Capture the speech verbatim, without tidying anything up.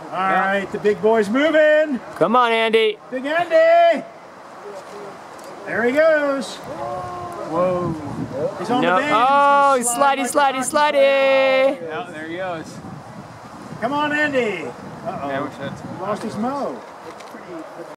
All right, the big boy's moving. Come on, Andy. Big Andy. There he goes. Whoa. He's on No. the bend. Oh, He's slidey, like slidey, slidey. Yeah, there he goes. Come on, Andy. Uh-oh. Yeah, we should. Lost his mo.